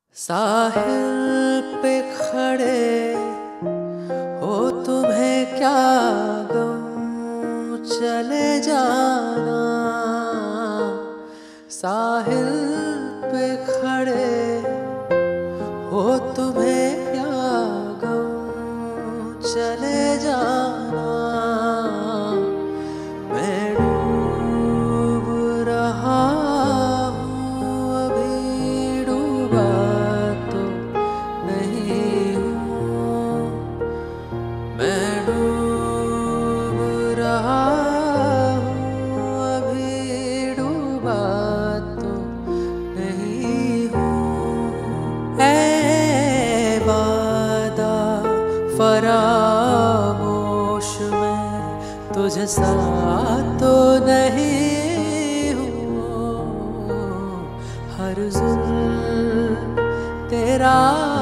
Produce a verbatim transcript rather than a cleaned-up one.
साहिल पे खड़े हो तुम्हें क्या गम, चले जाना। साहिल पे खड़े हो तुम्हें क्या गम, चले जाना। मैं डूब रहा हूँ, अभी डूबा तो नहीं हूँ। मैं डूब रहा हूँ, अभी डूबा तो नहीं हूँ। ऐ वादा फरामोश मैं तुझ सा तो नहीं हूँ। हर जुल्म तेरा